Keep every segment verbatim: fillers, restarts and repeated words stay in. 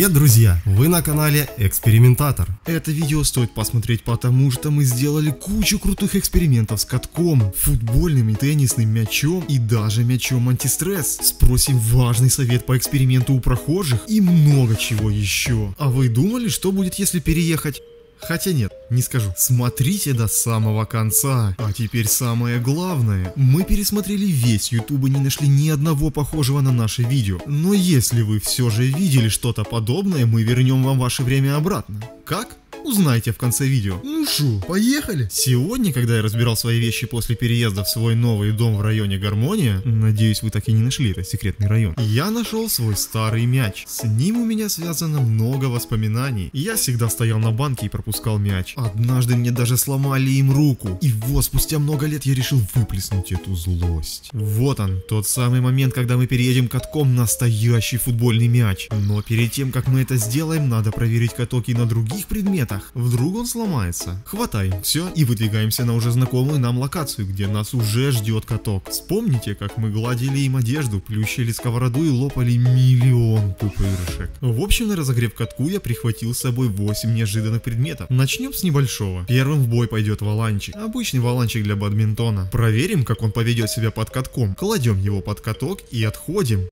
Привет, друзья! Вы на канале Экспериментатор. Это видео стоит посмотреть, потому что мы сделали кучу крутых экспериментов с катком, футбольным и теннисным мячом и даже мячом антистресс. Спросим важный совет по эксперименту у прохожих и много чего еще. А вы думали, что будет, если переехать? Хотя нет, не скажу. Смотрите до самого конца. А теперь самое главное. Мы пересмотрели весь YouTube и не нашли ни одного похожего на наше видео. Но если вы все же видели что-то подобное, мы вернем вам ваше время обратно. Как? Узнаете в конце видео. Ну шо, поехали? Сегодня, когда я разбирал свои вещи после переезда в свой новый дом в районе Гармония, надеюсь, вы так и не нашли этот секретный район, я нашел свой старый мяч. С ним у меня связано много воспоминаний. Я всегда стоял на банке и пропускал мяч. Однажды мне даже сломали им руку. И вот, спустя много лет я решил выплеснуть эту злость. Вот он, тот самый момент, когда мы переедем катком настоящий футбольный мяч. Но перед тем, как мы это сделаем, надо проверить каток и на других предметах. Вдруг он сломается. Хватаем все и выдвигаемся на уже знакомую нам локацию, где нас уже ждет каток. Вспомните, как мы гладили им одежду, плющили сковороду и лопали миллион пупырышек. В общем, на разогрев катку я прихватил с собой восемь неожиданных предметов. Начнем с небольшого. Первым в бой пойдет валанчик. Обычный валанчик для бадминтона. Проверим, как он поведет себя под катком. Кладем его под каток и отходим.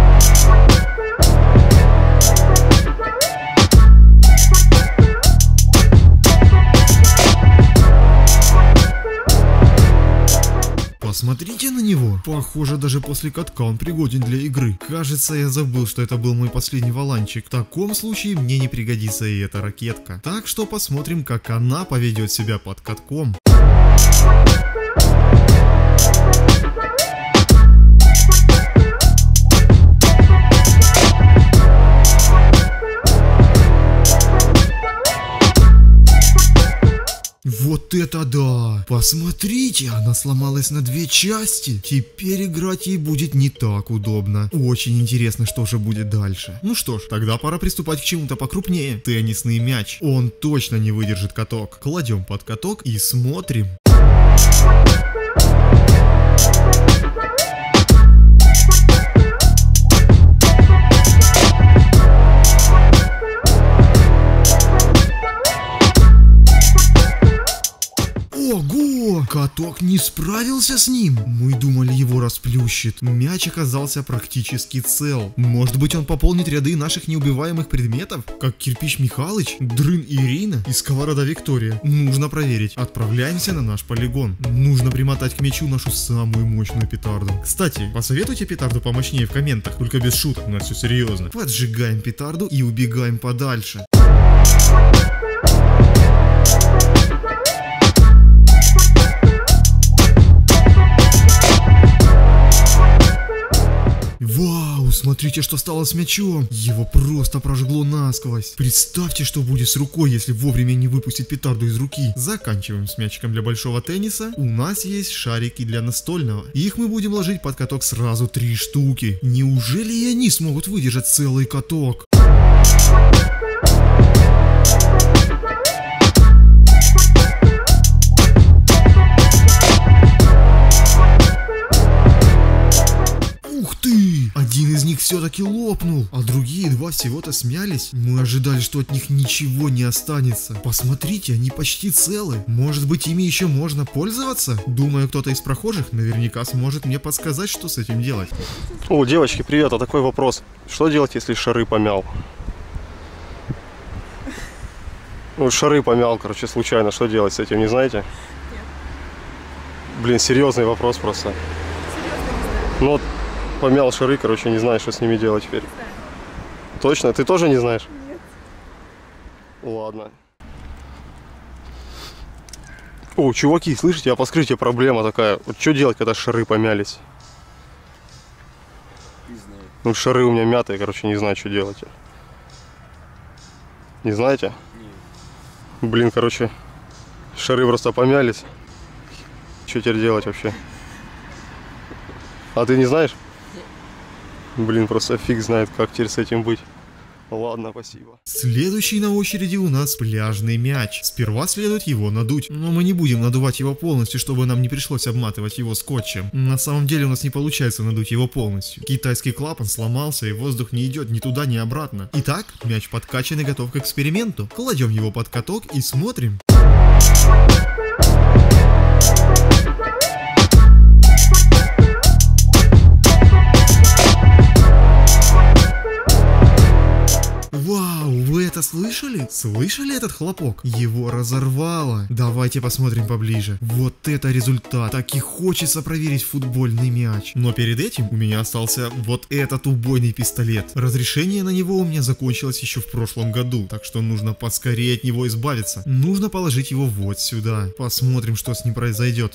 Посмотрите на него. Похоже, даже после катка он пригоден для игры. Кажется, я забыл, что это был мой последний валанчик. В таком случае мне не пригодится и эта ракетка. Так что посмотрим, как она поведет себя под катком. Вот это да! Посмотрите, она сломалась на две части. Теперь играть ей будет не так удобно. Очень интересно, что же будет дальше. Ну что ж, тогда пора приступать к чему-то покрупнее. Теннисный мяч. Он точно не выдержит каток. Кладем под каток и смотрим. Ого! Каток не справился с ним. Мы думали, его расплющит. Мяч оказался практически цел. Может быть, он пополнит ряды наших неубиваемых предметов? Как кирпич Михалыч, дрын Ирина и сковорода Виктория. Нужно проверить. Отправляемся на наш полигон. Нужно примотать к мячу нашу самую мощную петарду. Кстати, посоветуйте петарду помощнее в комментах. Только без шуток, у нас все серьезно. Поджигаем петарду и убегаем подальше. Вау, смотрите, что стало с мячом. Его просто прожгло насквозь. Представьте, что будет с рукой, если вовремя не выпустить петарду из руки. Заканчиваем с мячиком для большого тенниса. У нас есть шарики для настольного. Их мы будем ложить под каток сразу три штуки. Неужели и они смогут выдержать целый каток? Один из них все-таки лопнул, а другие два всего-то смялись. Мы ожидали, что от них ничего не останется. Посмотрите, они почти целы. Может быть, ими еще можно пользоваться? Думаю, кто-то из прохожих наверняка сможет мне подсказать, что с этим делать. О, девочки, привет, а такой вопрос. Что делать, если шары помял? Ну, шары помял, короче, случайно. Что делать с этим, не знаете? Нет. Блин, серьезный вопрос просто. Серьезно? Ну, помял шары, короче, не знаю, что с ними делать теперь. Да. Точно? Ты тоже не знаешь? Нет. Ладно. О, чуваки, слышите, а по скрытию проблема такая. Вот что делать, когда шары помялись? Не знаю. Ну, шары у меня мятые, короче, не знаю, что делать. Не знаете? Нет. Блин, короче, шары просто помялись. Что теперь делать вообще? А ты не знаешь? Блин, просто фиг знает, как теперь с этим быть. Ладно, спасибо. Следующий на очереди у нас пляжный мяч. Сперва следует его надуть, но мы не будем надувать его полностью, чтобы нам не пришлось обматывать его скотчем. На самом деле у нас не получается надуть его полностью. Китайский клапан сломался и воздух не идет ни туда, ни обратно. Итак, мяч подкачан и готов к эксперименту. Кладем его под каток и смотрим. Вау, вы это слышали? Слышали этот хлопок? Его разорвало. Давайте посмотрим поближе. Вот это результат. Так и хочется проверить футбольный мяч. Но перед этим у меня остался вот этот убойный пистолет. Разрешение на него у меня закончилось еще в прошлом году, так что нужно поскорее от него избавиться. Нужно положить его вот сюда. Посмотрим, что с ним произойдет.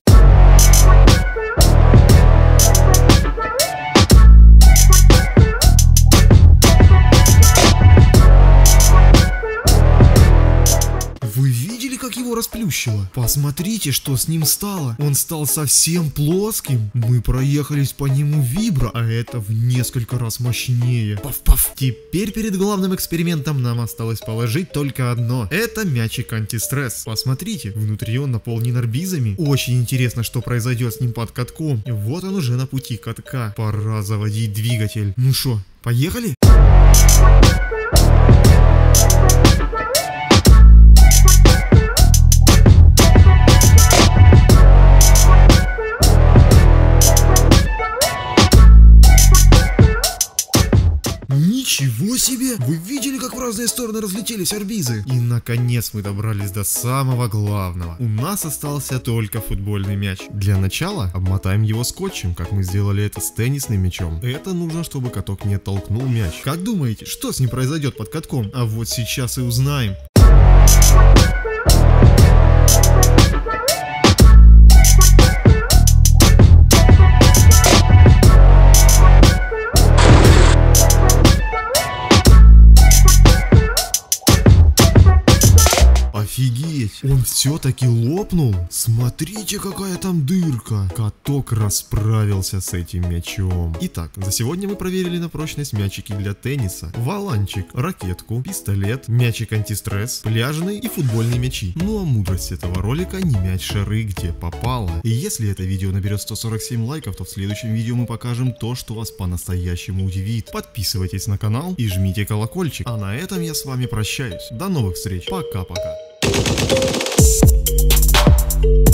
Вы видели, как его расплющило? Посмотрите, что с ним стало. Он стал совсем плоским. Мы проехались по нему вибро, а это в несколько раз мощнее. Паф-паф. Теперь перед главным экспериментом нам осталось положить только одно. Это мячик антистресс. Посмотрите, внутри он наполнен арбизами. Очень интересно, что произойдет с ним под катком. Вот он уже на пути катка. Пора заводить двигатель. Ну шо, поехали? Ничего себе! Вы видели, как в разные стороны разлетелись арбизы? И наконец мы добрались до самого главного. У нас остался только футбольный мяч. Для начала обмотаем его скотчем, как мы сделали это с теннисным мячом. Это нужно, чтобы каток не оттолкнул мяч. Как думаете, что с ним произойдет под катком? А вот сейчас и узнаем. Офигеть, он все-таки лопнул. Смотрите, какая там дырка. Каток расправился с этим мячом. Итак, за сегодня мы проверили на прочность мячики для тенниса, валанчик, ракетку, пистолет, мячик антистресс, пляжный и футбольные мячи. Ну а мудрость этого ролика: не мять шары где попало. И если это видео наберет сто сорок семь лайков, то в следующем видео мы покажем то, что вас по-настоящему удивит. Подписывайтесь на канал и жмите колокольчик. А на этом я с вами прощаюсь. До новых встреч. Пока-пока. Thank you.